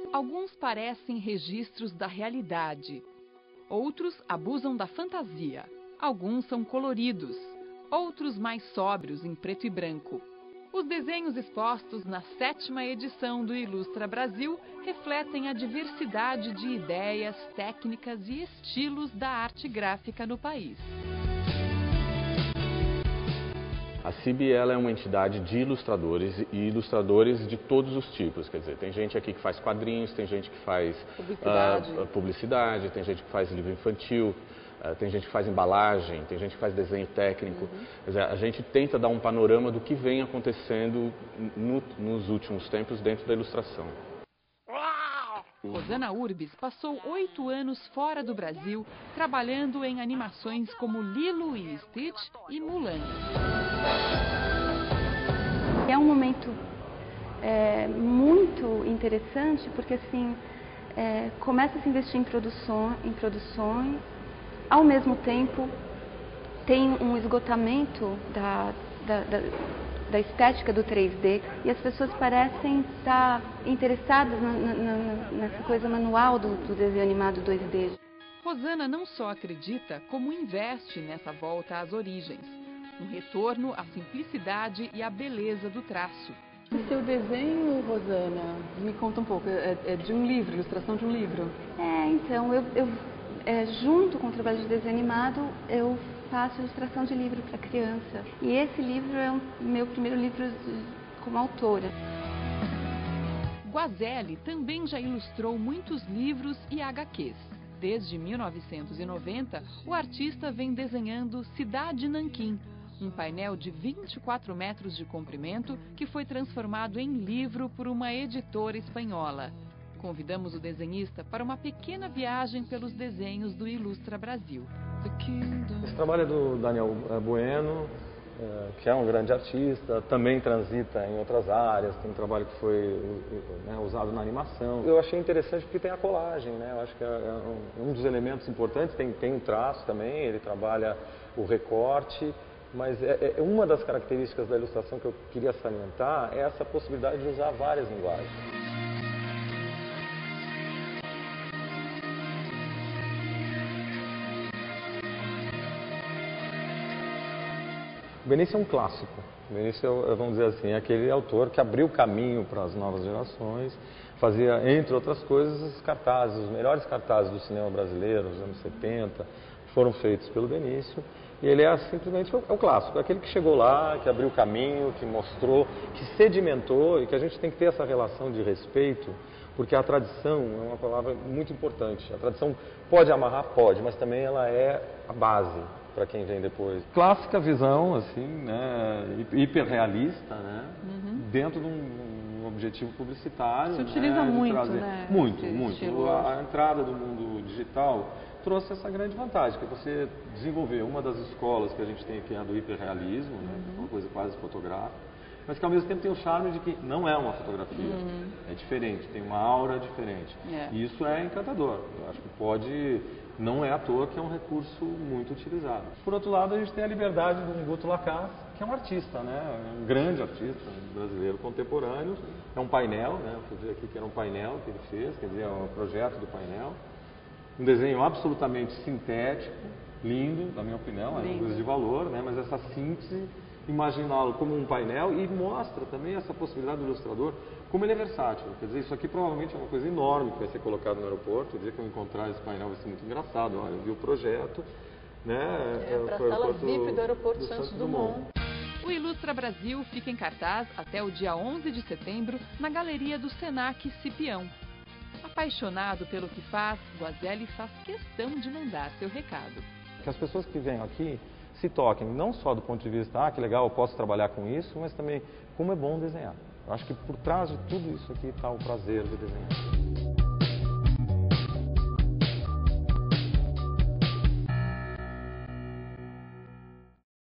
Alguns parecem registros da realidade. Outros abusam da fantasia. Alguns são coloridos. Outros mais sóbrios, em preto e branco. Os desenhos expostos na 7ª edição do Ilustra Brasil refletem a diversidade de ideias, técnicas e estilos da arte gráfica no país. A CIB ela é uma entidade de ilustradores e ilustradores de todos os tipos. Quer dizer, tem gente aqui que faz quadrinhos, tem gente que faz publicidade, tem gente que faz livro infantil, tem gente que faz embalagem, tem gente que faz desenho técnico. Quer dizer, a gente tenta dar um panorama do que vem acontecendo nos últimos tempos dentro da ilustração. Rosana Urbis passou 8 anos fora do Brasil, trabalhando em animações como Lilo e Stitch e Mulan. É um momento muito interessante, porque assim, começa a se investir em produções, ao mesmo tempo tem um esgotamento da estética do 3D e as pessoas parecem estar interessadas nessa coisa manual do desenho animado 2D. Rosana não só acredita, como investe nessa volta às origens. Um retorno à simplicidade e à beleza do traço. O seu desenho, Rosana, me conta um pouco, é de um livro, ilustração de um livro? Então, junto com o trabalho de desenho animado, eu faço ilustração de livro para criança. E esse livro é o meu primeiro livro como autora. Guazelli também já ilustrou muitos livros e HQs. Desde 1990, o artista vem desenhando Cidade Nanquim, um painel de 24 metros de comprimento que foi transformado em livro por uma editora espanhola. Convidamos o desenhista para uma pequena viagem pelos desenhos do Ilustra Brasil. Esse trabalho é do Daniel Bueno, que é um grande artista, também transita em outras áreas, tem um trabalho que foi usado na animação. Eu achei interessante porque tem a colagem, né? Eu acho que é um dos elementos importantes, tem um traço também, ele trabalha o recorte, mas uma das características da ilustração que eu queria salientar é essa possibilidade de usar várias linguagens. O Benício é um clássico. O Benício, vamos dizer assim, é aquele autor que abriu caminho para as novas gerações, fazia, entre outras coisas, os cartazes, os melhores cartazes do cinema brasileiro, dos anos 70, foram feitos pelo Benício. E ele é simplesmente o clássico, aquele que chegou lá, que abriu caminho, que mostrou, que sedimentou, e que a gente tem que ter essa relação de respeito, porque a tradição é uma palavra muito importante. A tradição pode amarrar? Pode, mas também ela é a base para quem vem depois. Clássica visão, assim, né, hiperrealista, né, dentro de um objetivo publicitário. Se utiliza muito, trazer, né? Muito. A entrada do mundo digital trouxe essa grande vantagem, que é você desenvolver uma das escolas que a gente tem aqui, a do hiperrealismo, né, uma coisa quase fotográfica, mas que ao mesmo tempo tem o charme de que não é uma fotografia, é diferente, tem uma aura diferente. E isso é encantador. Eu acho que não é à toa que é um recurso muito utilizado. Por outro lado, a gente tem a liberdade do Guto Lacasse, que é um artista, né? Um grande artista brasileiro contemporâneo. É um painel, né? Eu vi aqui que era um painel que ele fez, quer dizer, é um projeto do painel. Um desenho absolutamente sintético, lindo, na minha opinião, é uma coisa de valor, né? Mas essa síntese, imaginá-lo como um painel e mostra também essa possibilidade do ilustrador, como ele é versátil. Quer dizer, isso aqui provavelmente é uma coisa enorme que vai ser colocado no aeroporto. O dia que eu encontrar esse painel vai ser muito engraçado. Olha, eu vi o projeto, né? Para a sala VIP do aeroporto Santos Dumont. O Ilustra Brasil fica em cartaz até o dia 11 de setembro na galeria do Senac Cipião. Apaixonado pelo que faz, Guazelli faz questão de mandar seu recado. Que as pessoas que vêm aqui se toquem, não só do ponto de vista, que legal, eu posso trabalhar com isso, mas também como é bom desenhar. Eu acho que por trás de tudo isso aqui está o prazer de desenhar.